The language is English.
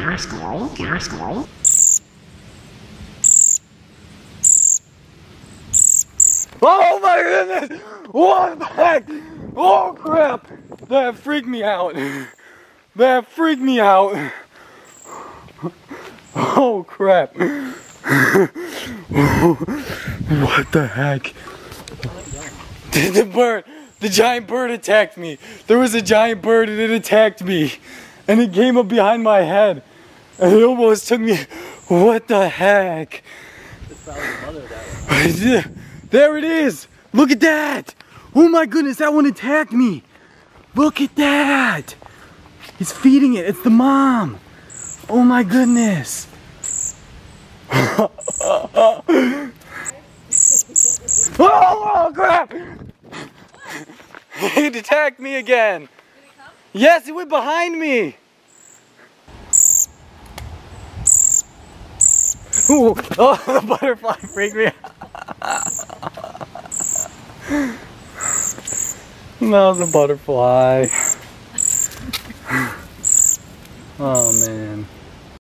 Oh my goodness! What the heck? Oh crap! That freaked me out. That freaked me out. Oh crap. What the heck? The giant bird attacked me. There was a giant bird and it attacked me. And it came up behind my head. And it almost took me. What the heck? There it is. Look at that. Oh my goodness, that one attacked me. Look at that. He's feeding it. It's the mom. Oh my goodness. Oh crap. It attacked me again. Did it come? Yes, it went behind me. Ooh. Oh, the butterfly freaked me out. That was a butterfly. Oh man.